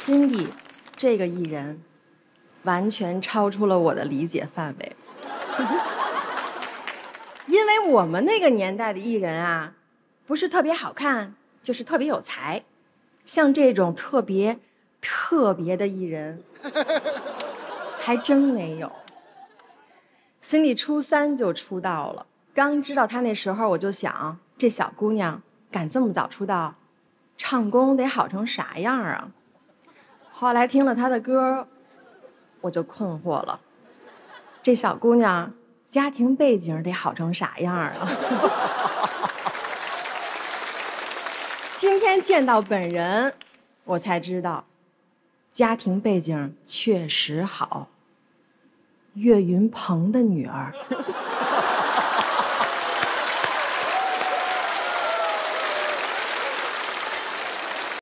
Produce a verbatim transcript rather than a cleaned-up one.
Cindy 这个艺人，完全超出了我的理解范围。因为我们那个年代的艺人啊，不是特别好看，就是特别有才。像这种特别特别的艺人，还真没有。Cindy 初三就出道了，刚知道她那时候，我就想，这小姑娘敢这么早出道，唱功得好成啥样啊？后来听了她的歌，我就困惑了，这小姑娘家庭背景得好成啥样啊？今天见到本人，我才知道，家庭背景确实好。岳云鹏的女儿。